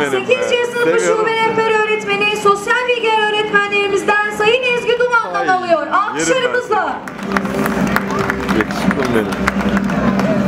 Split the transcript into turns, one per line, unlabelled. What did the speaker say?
benim.
8. sınıfı şube rehber öğretmeni, sosyal bilgiler öğretmenlerimizden Sayın Ezgi Duman'dan alıyor. Alkışlarımızla.
Yakışıklım benim.